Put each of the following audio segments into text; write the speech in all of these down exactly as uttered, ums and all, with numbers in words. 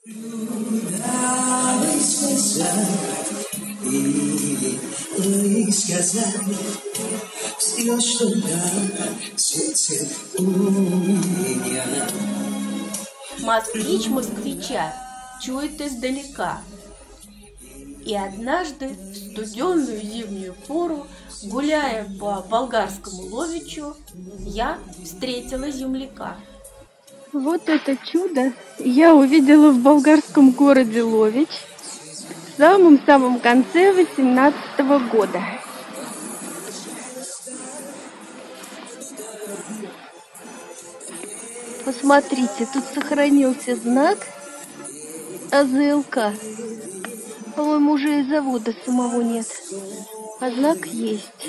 Или сказать все, что на свете у меня. Москвич москвича чует издалека. И однажды в студенную зимнюю пору, гуляя по Болгарскому Ловичу, я встретила земляка. Вот это чудо я увидела в болгарском городе Лович в самом-самом конце восемнадцатого года. Посмотрите, тут сохранился знак А З Л К. По-моему, уже и завода самого нет. А знак есть.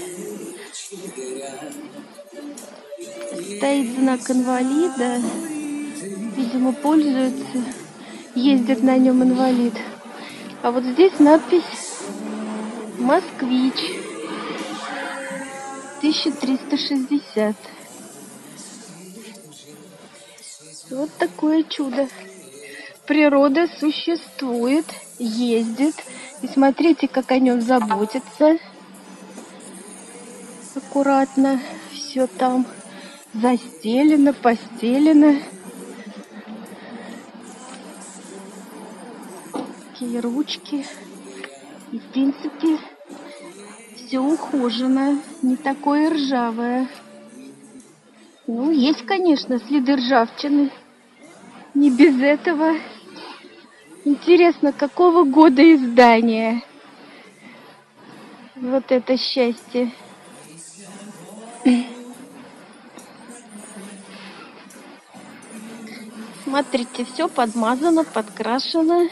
Стоит знак инвалида. Видимо, пользуется, ездит на нем инвалид. А вот здесь надпись «Москвич тысяча триста шестьдесят». Вот такое чудо. Природа существует, ездит. И смотрите, как о нем заботятся. Аккуратно. Все там застелено, постелено. Такие ручки. И, в принципе, все ухожено. Не такое ржавое. Ну, есть, конечно, следы ржавчины. Не без этого. Интересно, какого года издания? Вот это счастье. Смотрите, все подмазано, подкрашено.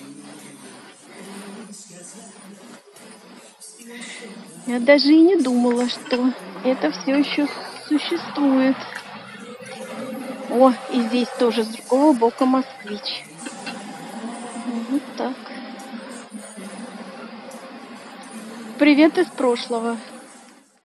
Я даже и не думала, что это все еще существует. О, и здесь тоже с другого бока москвич. Вот так. Привет из прошлого.